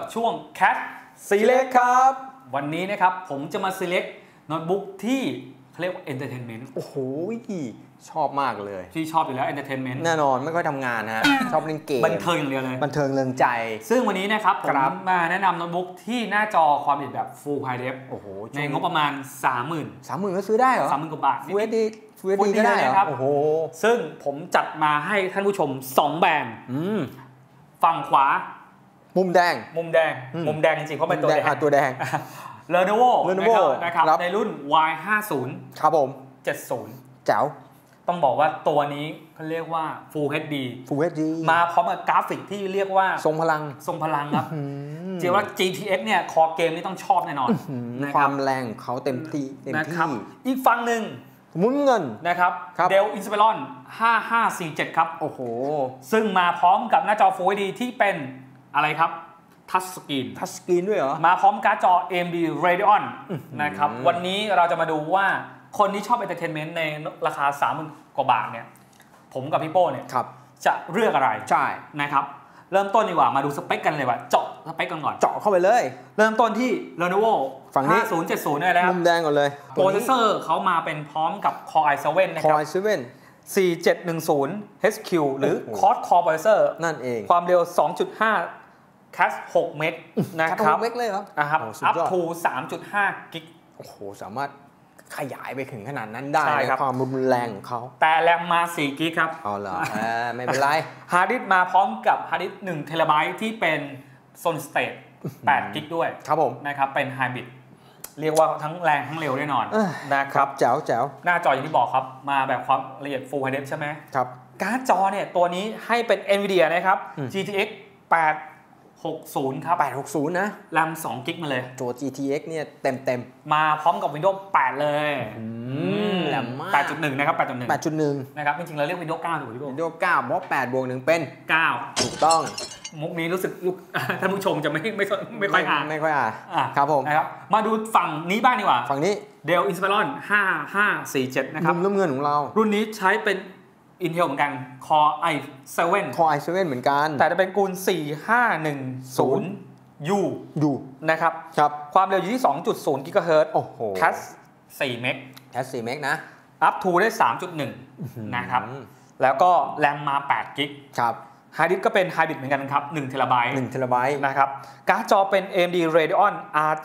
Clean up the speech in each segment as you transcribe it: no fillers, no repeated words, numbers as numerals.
ช่วง Cat Select ครับวันนี้นะครับผมจะมา select โน้ตบุ๊กที่เขาเรียกว่า entertainment โอ้โหชอบมากเลยที่ชอบอยู่แล้ว entertainment แน่นอนไม่ค่อยทำงานฮะ ชอบเล่นเกมบันเทิงอย่างเดียวเลยบันเทิงเริงใจซึ่งวันนี้นะครับผมมาแนะนำโน้ตบุ๊กที่หน้าจอความละเอียดแบบ Full High Def โอ้โหในงบประมาณ 30,000 ก็ซื้อได้เหรอ 30,000 กว่าบาท Full HD ก็ได้ครับโอ้โหซึ่งผมจัดมาให้ท่านผู้ชม2แบรนด์ฝั่งขวามุมแดงจริงๆเพราะเป็นตัวแดง Lenovo นะครับในรุ่น Y50 ครับผม 70 แจ๋วต้องบอกว่าตัวนี้เขาเรียกว่า Full HD มาพร้อมกับกราฟิกที่เรียกว่าทรงพลังครับเรียกว่า GTX เนี่ยคอเกมนี่ต้องชอบแน่นอนความแรงเขาเต็มที่อีกฝั่งหนึ่งมุ้งเงินนะครับ Dell Inspiron 5547ครับโอ้โหซึ่งมาพร้อมกับหน้าจอ Full HD ที่เป็นอะไรครับทัชสกรีนด้วยเหรอมาพร้อมการ์ดจอ AMD Radeon นะครับวันนี้เราจะมาดูว่าคนที่ชอบ Entertainment ในราคา 30,000 กว่าบาทเนี่ยผมกับพี่โป้เนี่ยจะเลือกอะไรใช่นะครับเริ่มต้นดีกว่ามาดูสเปคกันเลยว่าเจาะสเปคกันก่อนเจาะเข้าไปเลยเริ่มต้นที่ Lenovo ฝั่งนี้ 5070นี่แหละครับมุมแดงก่อนเลยโปรเซสเซอร์เขามาเป็นพร้อมกับ Core i7 นะครับ Core i7 4710 HQ หรือ Quad Core Processor นั่นเองความเร็ว 2.5 Cache 6 เมกนะครับ 6 เมกเลยเหรอครับ up to 3.5 กิกโอ้โหสามารถขยายไปถึงขนาดนั้นได้ในความรุนแรงของเขาแต่แรมมา4กิกครับอ๋อเหรอไม่เป็นไรฮาร์ดดิสก์มาพร้อมกับฮาร์ดดิสก์1 เทราไบต์ที่เป็น Solid State 8 กิกด้วยครับผมนะครับเป็นไฮบริดเรียกว่าทั้งแรงทั้งเร็วแน่นอนนะครับแจ๋วหน้าจออย่างที่บอกครับมาแบบความละเอียด Full High Def ใช่ไหมครับการ์ดจอเนี่ยตัวนี้ให้เป็น Nvidia นะครับ GTX 860ครับ 860นะแรม2กิกมาเลยตัว GTX เนี่ยเต็มมาพร้อมกับ Windows 8 เลยแรมมาก 8.1 นะครับ 8.1 นะครับจริงๆเราเรียก Windows 9 ถูกไหมพี่โบ้ Windows 9เพราะ8 บวก 1 เป็น 9 ถูกต้องมุกนี้รู้สึกท่านผู้ชมจะไม่ค่อยอ่านครับผมนะครับมาดูฝั่งนี้บ้างดีกว่าฝั่งนี้ Dell Inspiron 5547นะครับรุ่นเงินของเรารุ่นนี้ใช้เป็น Intel เหมือนกัน Core i7 เหมือนกันแต่จะเป็นกูล4510U นะครับความเร็วอยู่ที่ 2.0 GHz โอ้โห Cache 4 เมกนะ up to ได้ 3.1 นะครับแล้วก็แรมมา8กิกครับฮาร์ดดิสก์ก็เป็นไฮบริดเหมือนกันครับ1 เทราไบต์นะครับการ์ดจอเป็น AMD Radeon R7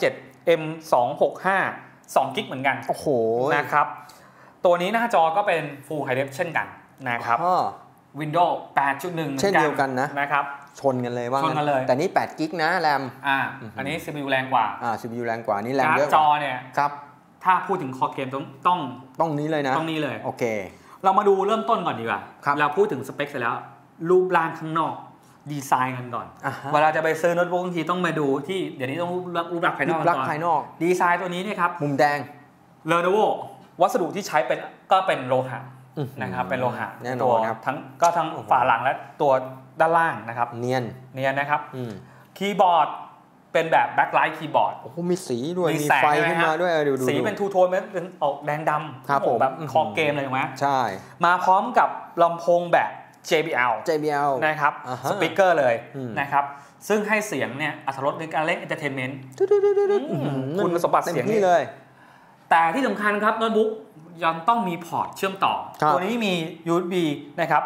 M265 2 กิกเหมือนกันโอ้โหนะครับตัวนี้หน้าจอก็เป็น Full High Def เช่นกันนะครับ Windows 8.1 เช่นเดียวกันนะครับชนกันเลยว่าชนกันเลยแต่นี่8กิกนะแรมอันนี้ CPU แรงกว่า CPU แรงกว่านี่แรมเยอะการ์ดจอเนี่ยครับถ้าพูดถึงคอเกมต้องนี้เลยนะต้องนี้เลยโอเคเรามาดูเริ่มต้นก่อนดีกว่าเราพูดถึงสเปคเสร็จแล้วรูปร่างข้างนอกดีไซน์กันก่อนเวลาจะไปซื้อโน้ตบุ๊กบางทีต้องมาดูที่เดี๋ยวนี้ต้องรูปลักษณ์ภายนอกก่อนดีไซน์ตัวนี้เนี่ยครับมุมแดง Lenovo วัสดุที่ใช้ก็เป็นโลหะนะครับเป็นโลหะแน่นอนครับทั้งฝาหลังและตัวด้านล่างนะครับเนียนนะครับคีย์บอร์ดเป็นแบบแบ็คไลท์คีย์บอร์ดโอ้โหมีสีด้วยมีไฟขึ้นมาด้วยดูสีเป็นทูโทนเป็นออกแดงดำครับผมแบบคอเกมเลยถูกไหมใช่มาพร้อมกับลำโพงแบบ JBL นะครับสปีกเกอร์เลยนะครับซึ่งให้เสียงเนี่ยอรรถรสในการเล่น Entertainment คุณสมบัติเสียงนี่เลยแต่ที่สำคัญครับโน้ตบุ๊กยังต้องมีพอร์ตเชื่อมต่อตัวนี้มี USB นะครับ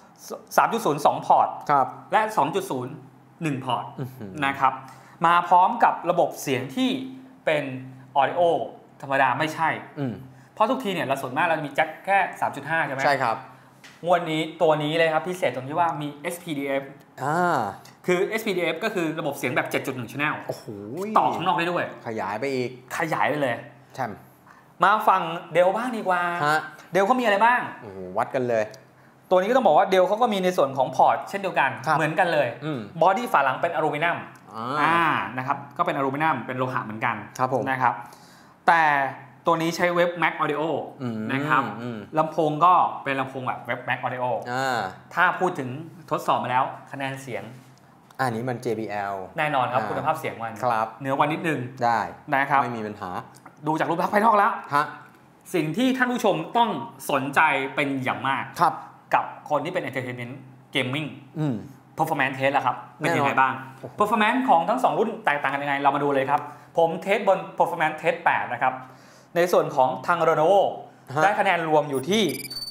3.0 2 พอร์ตและ 2.0 1 พอร์ตนะครับมาพร้อมกับระบบเสียงที่เป็น Audio ธรรมดาไม่ใช่เพราะทุกทีเนี่ยเราส่วนมากเราจะมีแจ็คแค่ 3.5 ใช่ไหมใช่ครับงวดนี้ตัวนี้เลยครับพิเศษตรงที่ว่ามี SPDIF คือ SPDIF ก็คือระบบเสียงแบบ 7.1 Channel โอ้โหต่อข้างนอกได้ด้วยขยายไปอีกขยายไปเลยใช่มาฟังเดลบ้างดีกว่าเดลเขามีอะไรบ้างวัดกันเลยตัวนี้ก็ต้องบอกว่าเดลเขาก็มีในส่วนของพอร์ตเช่นเดียวกันเหมือนกันเลยบอดี้ฝาหลังเป็นอลูมิเนียมนะครับก็เป็นอลูมิเนียมเป็นโลหะเหมือนกันนะครับแต่ตัวนี้ใช้เว็บ Mac Audio นะครับลำโพงก็เป็นลำโพงแบบเว็บ Mac Audio ถ้าพูดถึงทดสอบมาแล้วคะแนนเสียงอันนี้มัน JBL แน่นอนครับคุณภาพเสียงมันเหนือกว่านิดนึงได้นะครับไม่มีปัญหาดูจากรูปลักษณ์ภายนอกแล้วสิ่งที่ท่านผู้ชมต้องสนใจเป็นอย่างมากกับคนที่เป็น Entertainment Gaming performance test ละครับเป็นยังไงบ้าง performance ของทั้ง2รุ่นแตกต่างกันยังไงเรามาดูเลยครับผมเทสบน performance test 8นะครับในส่วนของทาง Lenovo ได้คะแนนรวมอยู่ที่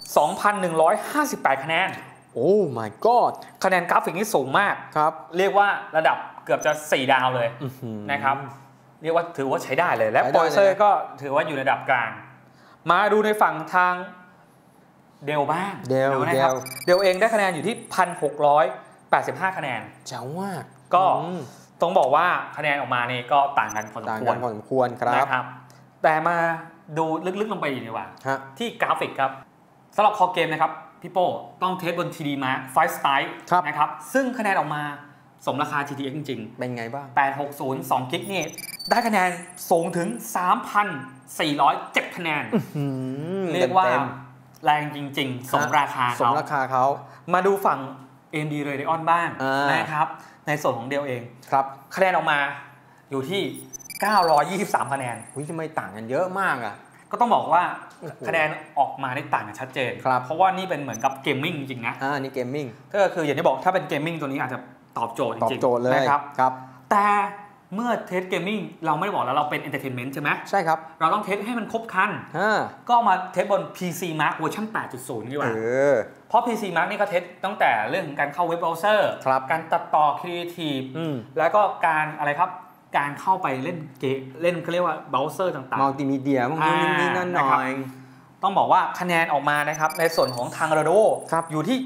2,158 คะแนนโอ้ my god คะแนนกราฟิกนี่สูงมากครับเรียกว่าระดับเกือบจะ4ดาวเลยนะครับเรียกว่าถือว่าใช้ได้เลยและโปรเซสเซอร์ก็ถือว่าอยู่ในระดับกลางมาดูในฝั่งทางเดลบ้างเดลนะครับเดลเองได้คะแนนอยู่ที่ 1,685 คะแนนเจ๋งมากก็ต้องบอกว่าคะแนนออกมานี่ก็ต่างกันพอสมควรครับแต่มาดูลึกๆลงไปอีกดีกว่าที่กราฟิกครับสำหรับคอเกมนะครับพี่โป้ต้องเทสบน TD Mark Firestyle นะครับซึ่งคะแนนออกมาสมราคา GTX จริงๆเป็นไงบ้าง 860 2 กิกนี่ได้คะแนนสูงถึง 3,407 คะแนนเรียกว่าแรงจริงๆสมราคาเขามาดูฝั่ง AMD Radeon บ้างนะครับในส่วนของเดลเองครับคะแนนออกมาอยู่ที่923 คะแนนทำไมต่างกันเยอะมากอ่ะก็ต้องบอกว่าคะแนนออกมาได้ต่างกันชัดเจนเพราะว่านี่เป็นเหมือนกับเกมมิ่งจริงๆนะนี่เกมมิ่งก็คืออย่างที่บอกถ้าเป็นเกมมิ่งตัวนี้อาจจะตอบโจทย์จริงๆนะครับแต่เมื่อเทสเกมมิ่งเราไม่ได้บอกแล้วเราเป็นเอนเตอร์เทนเมนต์ใช่ไหมใช่ครับเราต้องเทสให้มันครบครันก็มาเทสบน PC Mark เวอร์ชัน 8.0 ดีกว่าเพราะ PC Mark นี่ก็เทสตั้งแต่เรื่องการเข้าเว็บเบราว์เซอร์การตัดต่อครีเอทีฟแล้วก็การอะไรครับการเข้าไปเล่นเกมเล่นเขาเรียกว่าเบราว์เซอร์ต่างๆมัลติมีเดียบางทีนี่นั่นหน่อยต้องบอกว่าคะแนนออกมานะครับในส่วนของทาง Lenovo อยู่ที่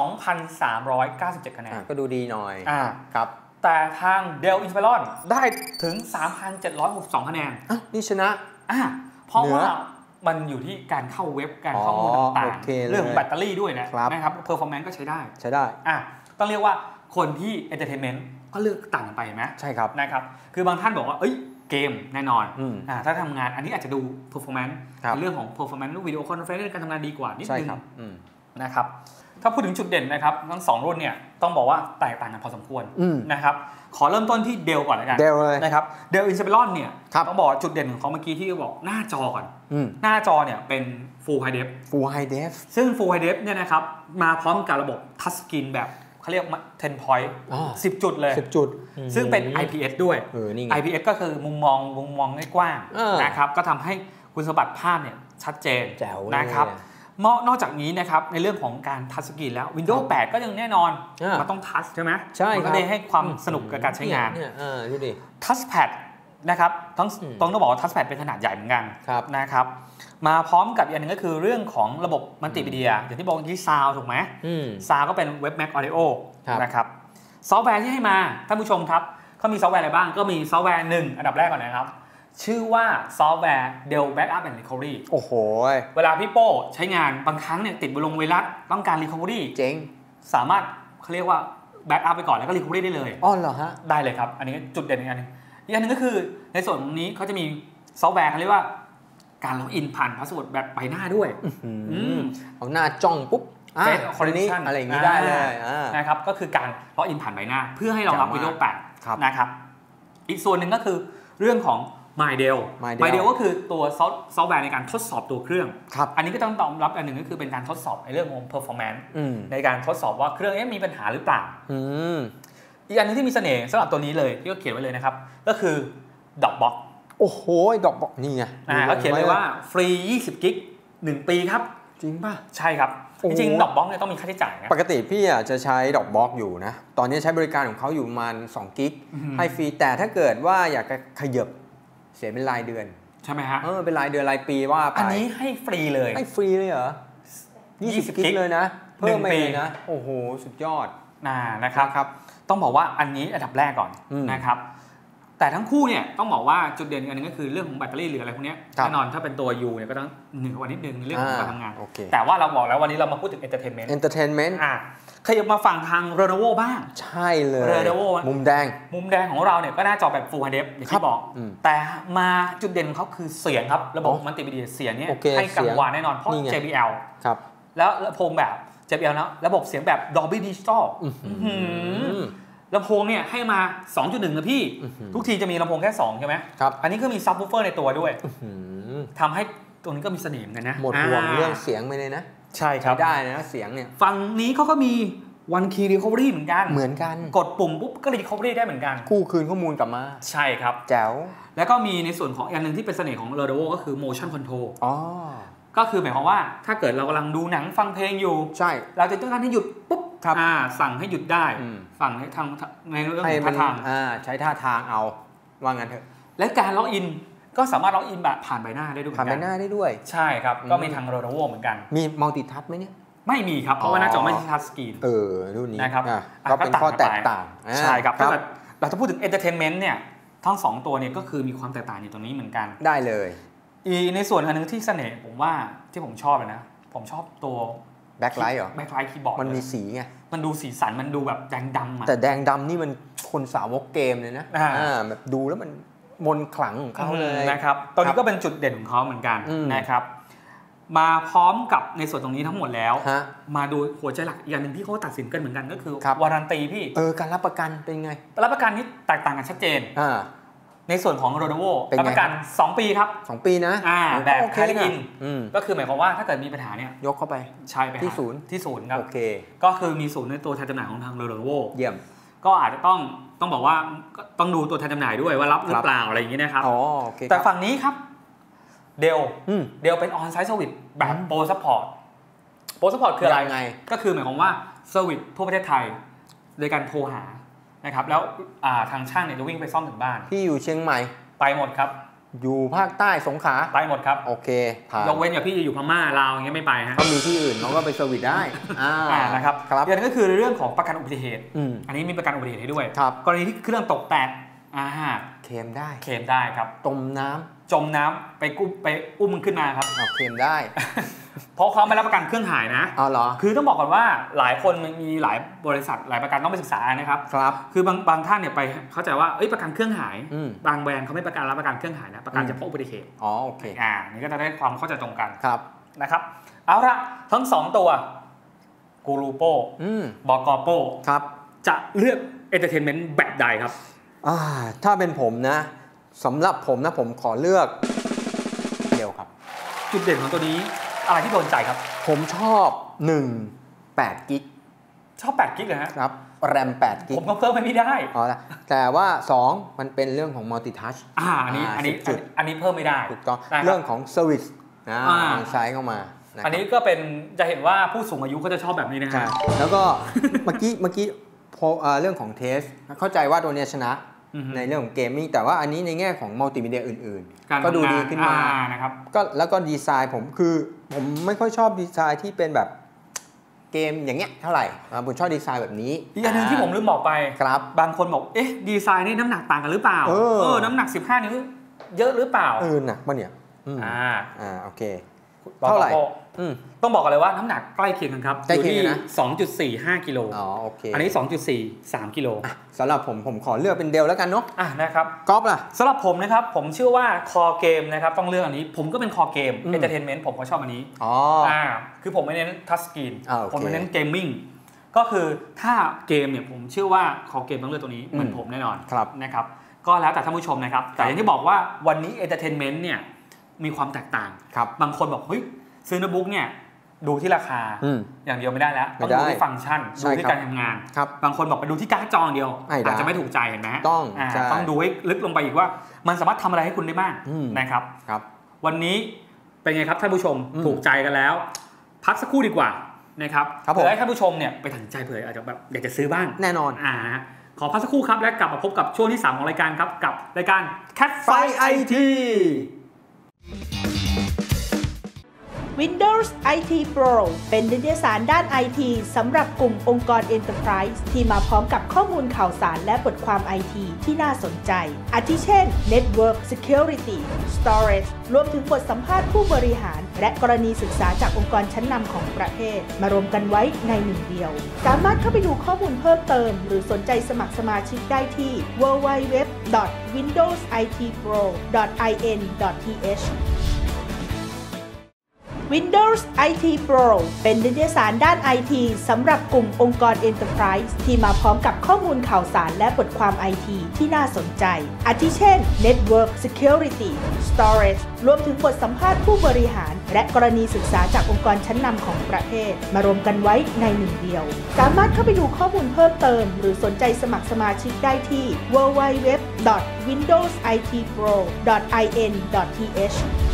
2,397 คะแนนก็ดูดีหน่อยครับแต่ทาง Dell Inspiron ได้ถึง 3,762 คะแนนนี่ชนะเพราะว่ามันอยู่ที่การเข้าเว็บการข้อมูลต่างๆเรื่องของแบตเตอรี่ด้วยนะครับ performance ก็ใช้ได้ต้องเรียกว่าคนที่ entertainment ก็เลือกต่างกันไปไหมใช่ครับนะครับคือบางท่านบอกว่าเกมแน่นอนถ้าทำงานอันนี้อาจจะดู performance ในเรื่องของ performance วิดีโอคอนเฟอเรนซ์การทำงานดีกว่านิดนึงนะครับถ้าพูดถึงจุดเด่นนะครับทั้ง2รุ่นเนี่ยต้องบอกว่าแตกต่างกันพอสมควรนะครับขอเริ่มต้นที่เดลก่อนเลยกันนะครับเดล Inspiron เนี่ยต้องบอกจุดเด่นของเขาเมื่อกี้ที่บอกหน้าจอก่อนหน้าจอเนี่ยเป็น Full High Def ซึ่ง Full High Def เนี่ยนะครับมาพร้อมกับระบบ Touch Screen แบบเขาเรียก10 point 10 จุดเลย 10 จุดซึ่งเป็น IPS ด้วย IPS ก็คือมุมมองกว้างนะครับก็ทำให้คุณสมบัติภาพเนี่ยชัดเจนนะครับนอกจากนี้นะครับในเรื่องของการทัชสกรีนแล้ว Windows 8 ก็ยังแน่นอนมันต้องทัชใช่ไหมใช่มันก็ได้ให้ความสนุกกับการใช้งานดูดิทัชแพดนะครับต้องบอกว่าทัชแพดเป็นขนาดใหญ่เหมือนกันนะครับมาพร้อมกับอีกอันนึงก็คือเรื่องของระบบมัลติมีเดียอย่างที่บอกที่ซาวถูกไหมซาวก็เป็น Web Mac Audio นะครับซอฟต์แวร์ที่ให้มาท่านผู้ชมครับเขามีซอฟต์แวร์อะไรบ้างก็มีซอฟต์แวร์1อันดับแรกก่อนนะครับชื่อว่าซอฟต์แวร์ Dell Backup and Recovery โอ้โหเวลาพี่โป้ใช้งานบางครั้งเนี่ยติดไวรัสต้องการ Recovery เจ๋งสามารถเขาเรียกว่า Backup ไปก่อนแล้วก็ Recovery ได้เลยเหรอฮะได้เลยครับอันนี้จุดเด่นอีกอันนึงก็คือในส่วนนี้เขาจะมีซอฟต์แวร์เขาเรียกว่าการล็อกอินผ่านพาสเวิร์ดแบบใบหน้าด้วยเอาหน้าจ้องปุ๊บ Face Recognition อะไรอย่างนี้ได้เลยนะครับก็คือการล็อกอินผ่านใบหน้าเพื่อให้เรารับ Windows 8นะครับอีกส่วนหนึ่งก็คือเรื่องของMyDell ก็คือตัวซอฟต์แวร์ในการทดสอบตัวเครื่องอันนี้ก็ต้องตอบรับอันหนึ่งก็คือเป็นการทดสอบในเรื่องของ performance ในการทดสอบว่าเครื่องมีปัญหาหรือเปล่าอีกอันนึงที่มีเสน่ห์สำหรับตัวนี้เลยที่ก็เขียนไว้เลยนะครับก็คือ Dropbox โอ้โห Dropbox นี่ไงเขาเขียนเลยว่าฟรี20 กิก 1 ปีครับจริงป่ะใช่ครับจริงๆ Dropbox เนี่ยต้องมีค่าใช้จ่ายนะปกติพี่จะใช้ Dropbox อยู่นะตอนนี้ใช้บริการของเขาอยู่ประมาณ2 กิกให้ฟรีแต่ถ้าเกิดว่าอยากจะขยับเสียเป็นรายเดือนใช่ไหมฮะเป็นรายเดือนรายปีว่าไปอันนี้ให้ฟรีเลยให้ฟรีเลยเหรอ20 กิกเลยนะเพิ่มไปเลยนะโอ้โหสุดยอดนะครับต้องบอกว่าอันนี้อันดับแรกก่อนนะครับแต่ทั้งคู่เนี่ยต้องบอกว่าจุดเด่นอันนึงก็คือเรื่องของแบตเตอรี่หรืออะไรพวกนี้แน่นอนถ้าเป็นตัว U เนี่ยก็ต้องเหนือกว่านิดนึงในเรื่องของการทำงานแต่ว่าเราบอกแล้ววันนี้เรามาพูดถึง entertainment ขยับมาฝั่งทาง Lenovo บ้างใช่เลย Lenovo มุมแดงของเราเนี่ยก็หน้าจอแบบ Full HD อย่างที่บอกแต่มาจุดเด่นของเขาคือเสียงครับระบบมัลติมีเดียเสียงเนี่ยให้กังวานแน่นอนเพราะ JBL แล้วลำโพงแบบ JBL แล้วระบบเสียงแบบ Dolby Digital ลำโพงเนี่ยให้มา 2.1 นะพี่ทุกทีจะมีลำโพงแค่2ใช่ไหมอันนี้ก็มีซับวูฟเฟอร์ในตัวด้วยทำให้ตรงนี้ก็มีเสน่ห์เหมือนกันนะหมดห่วงเรื่องเสียงไปเลยนะใช่ครับได้นะเสียงเนี่ยฝั่งนี้เขาก็มี One Key Recovery เหมือนกันกดปุ่มปุ๊บก็ Recovery ได้เหมือนกันกู้คืนข้อมูลกลับมาใช่ครับแจ๋วแล้วก็มีในส่วนของอย่างนึงที่เป็นเสน่ห์ของ Lenovo ก็คือ Motion Control ก็คือหมายความว่าถ้าเกิดเรากำลังดูหนังฟังเพลงอยู่ใช่เราจะต้องการให้หยุดปุ๊บสั่งให้หยุดได้สั่งให้ทางในเรื่องของท่าทางใช้ท่าทางเอาว่างั้นเถอะและการล็อกอินก็สามารถล็อกอินแบบผ่านใบหน้าได้ด้วยผ่านใบหน้าได้ด้วยใช่ครับก็มีทาง Lenovo เหมือนกันมีมัลติทัชไหมเนี่ยไม่มีครับเพราะว่าหน้าจอไม่ใช่ทัชสกรีนรุ่นนี้นะครับก็เป็นข้อแตกต่างใช่ครับถ้าเกิดเราจะพูดถึง Entertainment เนี่ยทั้ง2ตัวเนี่ยก็คือมีความแตกต่างอยู่ตรงนี้เหมือนกันได้เลยในส่วนอันนึงที่เสน่ห์ผมว่าที่ผมชอบเลยนะผมชอบตัวแบ็คไลท์เหรอแบ็คไลท์คีย์บอร์ดมันมีสีไงมันดูสีสันมันดูแบบแดงดำแต่แดงดำนี่มันคนสาวกเกมเลยนะแบบดูแล้วมันมนขลังของเขาเลยนะครับตอนนี้ก็เป็นจุดเด่นของเขาเหมือนกันนะครับมาพร้อมกับในส่วนตรงนี้ทั้งหมดแล้วมาดูหัวใจหลักอย่างหนึ่งที่เขาตัดสินกันเหมือนกันก็คือวารันตีพี่การรับประกันเป็นไงรับประกันนี้แตกต่างกันชัดเจนในส่วนของ Lenovo รับประกัน2 ปีครับ 2 ปีนะแบบแคลิอินก็คือหมายความว่าถ้าเกิดมีปัญหาเนี่ยยกเข้าไปใช่ไปที่ศูนย์ครับโอเคก็คือมีศูนย์ในตัวแทนจำหน่ายของทาง Lenovo เยี่ยมก็อาจจะต้องบอกว่าต้องดูตัวแทนจำหน่ายด้วยว่ารับหรือเปล่าอะไรอย่างนี้นะครับแต่ฝั่งนี้ครับเดลเป็น On-site Service แบบ Pro Support Pro Support คืออะไรก็คือหมายความว่าเซอร์วิสทั่วประเทศไทยโดยการโทรหานะครับแล้วทางช่างเนี่ยจะวิ่งไปซ่อมถึงบ้านพี่อยู่เชียงใหม่ไปหมดครับอยู่ภาคใต้สงขลาไปหมดครับโอเคยกเว้นอย่างพี่อยู่พม่าลาวอย่างเงี้ยไม่ไปฮะเขามีที่อื่นเขาก็ไปเซอร์วิสได้นะครับอย่างนั้นก็คือเรื่องของประกันอุบัติเหตุอันนี้มีประกันอุบัติเหตุให้ด้วยกรณีที่เครื่องตกแตกเคลมได้ครับจมน้ำไปอุ้มขึ้นมาครับเคลมได้เพราะเขาไม่รับประกันเครื่องหายนะเหรอคือต้องบอกก่อนว่าหลายคนมีหลายบริษัทหลายประกันต้องไปศึกษานะครับคือบางท่านเนี่ยไปเข้าใจว่าประกันเครื่องหายบางแบรนด์เขาไม่รับประกันเครื่องหายนะประกันเฉพาะอุบัติเหตุโอเคนี่ก็จะได้ความเข้าใจตรงกันครับนะครับเอาละทั้ง2ตัวกูรูโป้บกโป้ครับจะเลือกเอนเตอร์เทนเมนต์แบบใดครับถ้าเป็นผมนะสำหรับผมนะผมขอเลือกเดียวครับจุดเด่นของตัวนี้อะไรที่โดนใจครับผมชอบ8 กิกชอบ8 กิกเหรอฮะครับแรม8 กิกผมก็เพิ่มไม่ได้แต่ว่า2มันเป็นเรื่องของมัลติทัชอันนี้เพิ่มไม่ได้ถูกต้องเรื่องของเซอร์วิสใช้เข้ามาอันนี้ก็เป็นจะเห็นว่าผู้สูงอายุก็จะชอบแบบนี้นะฮะแล้วก็เมื่อกี้เรื่องของเทสเข้าใจว่าตัวนี้ชนะในเรื่องของเกมมิ่งแต่ว่าอันนี้ในแง่ของมัลติมีเดียอื่นๆก็ดูดีขึ้นมานะครับแล้วก็ดีไซน์ผมไม่ค่อยชอบดีไซน์ที่เป็นแบบเกมอย่างเงี้ยเท่าไหร่ผมชอบดีไซน์แบบนี้อีกอันนึงที่ผมลืมบอกไปครับบางคนบอกดีไซน์นี่น้ำหนักต่างกันหรือเปล่าน้ำหนัก15 นิ้วเยอะหรือเปล่าหนักป่ะเนี่ยโอเคเท่าไหร่ต้องบอกกันเลยว่าน้ำหนักใกล้เคียงกันครับอยู่ที่ 2.45 กิโลโอเคอันนี้ 2.43 กิโลสำหรับผมขอเลือกเป็นเดลแล้วกันเนาะนะครับก๊อฟล่ะสำหรับผมนะครับผมเชื่อว่าคอเกมนะครับต้องเลือกอันนี้ผมก็เป็นคอเกมเอนเตอร์เทนเมนต์ผมก็ชอบอันนี้คือผมไม่เน้นทัชสกรีนผมไม่เน้นเกมมิ่งก็คือถ้าเกมเนี่ยผมเชื่อว่าคอเกมต้องเลือกตัวนี้เหมือนผมแน่นอนนะครับก็แล้วแต่ท่านผู้ชมนะครับแต่อย่างที่บอกว่าวันนี้เอนเตอร์เทนเมนต์เนี่ยมีความแตกต่างบางคนบอกเฮ้ยซื้อโน้ตบุ๊กเนี่ยดูที่ราคาอย่างเดียวไม่ได้แล้วต้องดูที่ฟังก์ชันดูที่การทำงานบางคนบอกไปดูที่การ์ดจออย่างเดียวอาจจะไม่ถูกใจเห็นไหมต้องดูให้ลึกลงไปอีกว่ามันสามารถทำอะไรให้คุณได้บ้างนะครับวันนี้เป็นไงครับท่านผู้ชมถูกใจกันแล้วพักสักครู่ดีกว่านะครับเผื่อให้ท่านผู้ชมเนี่ยไปตัดสินใจเผื่ออาจจะแบบอยากจะซื้อบ้างแน่นอนขอพักสักครู่ครับและกลับมาพบกับช่วงที่3ของรายการครับกับรายการ Cat Fight IT Windows IT Pro เป็นนิตยสารด้าน IT สำหรับกลุ่มองค์กร Enterprise ที่มาพร้อมกับข้อมูลข่าวสารและบทความ IT ที่น่าสนใจอาทิเช่น Network Security Storage รวมถึงบทสัมภาษณ์ผู้บริหารและกรณีศึกษาจากองค์กรชั้นนำของประเทศมารวมกันไว้ในหนึ่งเดียวสามารถเข้าไปดูข้อมูลเพิ่มเติมหรือสนใจสมัครสมาชิกได้ที่ www.windowsitpro.in.th Windows IT Pro เป็นนิตยสารด้าน IT สำหรับกลุ่มองค์กร Enterprise ที่มาพร้อมกับข้อมูลข่าวสารและบทความ IT ที่น่าสนใจอาทิเช่น Network Security Storage รวมถึงบทสัมภาษณ์ผู้บริหารและกรณีศึกษาจากองค์กรชั้นนำของประเทศมารวมกันไว้ในหนึ่งเดียวสามารถเข้าไปดูข้อมูลเพิ่มเติมหรือสนใจสมัครสมาชิกได้ที่ www.windowsitpro.in.th